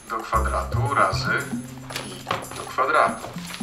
do kwadratu razy i do kwadratu.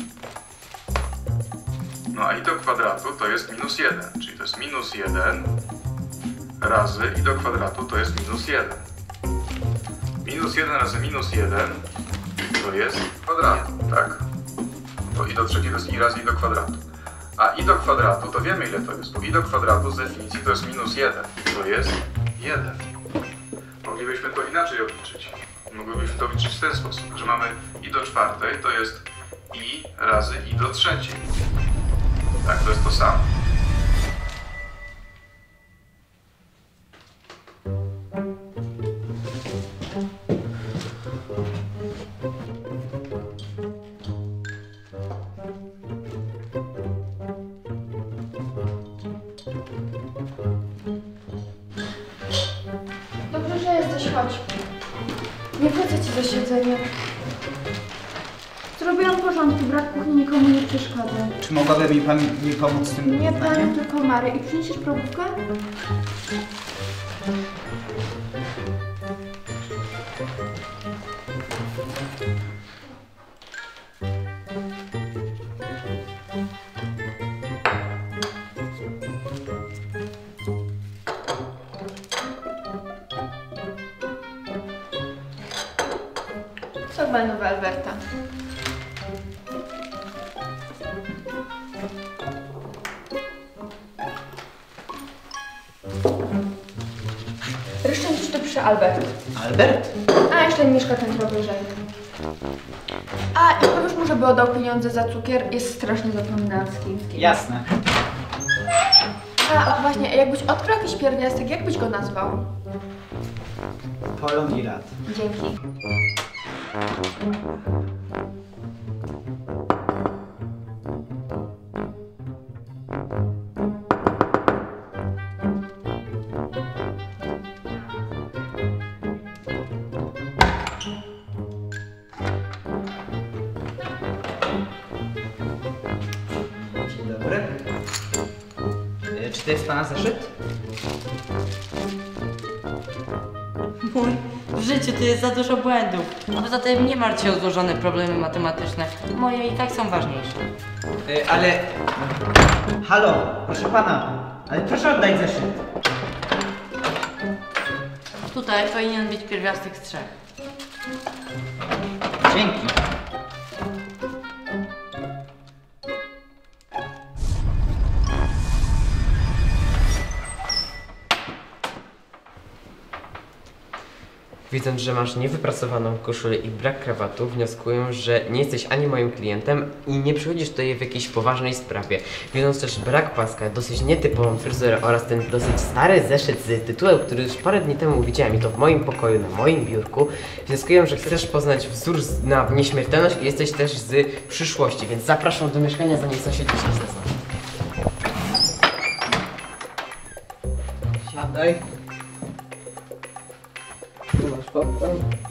No a i do kwadratu to jest minus 1, czyli to jest minus 1 razy i do kwadratu to jest minus 1. Minus 1 razy minus 1 to jest kwadratu, tak? To i do trzeciej to jest i razy i do kwadratu. A i do kwadratu to wiemy ile to jest, bo i do kwadratu z definicji to jest minus 1. To jest 1. Moglibyśmy to inaczej obliczyć. Moglibyśmy to obliczyć w ten sposób, że mamy i do czwartej to jest i razy i do trzeciej. Tak, to jest to samo. Dobrze, że jesteś, chodź. Nie wrócę ci za siedzenie. Zrobiłam porządki, brat kuchni nikomu nie przeszkadza. Czy mogłaby mi pomóc z tym Nie zdaniem? panu, tylko Mary. I przyniesiesz probówkę? Sok malinowy Alberta. Ryszczę już to pisze Albert. Albert? A jeszcze mieszka ten trochę wyżej. A i powiesz mu, żeby oddał pieniądze za cukier. Jest strasznie zapominalski. Jasne. A właśnie, jakbyś odkrył jakiś pierwiastek, jak byś go nazwał? Polonirat. Dzięki. Dzień dobry. Czy to jest pana zeszyt? Mój, w życiu to jest za dużo błędów. A poza tym nie martw się o złożone problemy matematyczne. Moje i tak są ważniejsze. Ale... Halo, proszę pana. Ale proszę oddać zeszyt. Tutaj powinien być pierwiastek z 3. Dzięki. Widząc, że masz niewypracowaną koszulę i brak krawatu, wnioskuję, że nie jesteś ani moim klientem i nie przychodzisz tutaj w jakiejś poważnej sprawie. Widząc też brak paska, dosyć nietypową fryzurę oraz ten dosyć stary zeszyt z tytułem, który już parę dni temu widziałem i to w moim pokoju, na moim biurku, wnioskuję, że chcesz poznać wzór na nieśmiertelność i jesteś też z przyszłości, więc zapraszam do mieszkania, zanim sąsiedzi się zezną. Siadaj. Tu masz popcorn.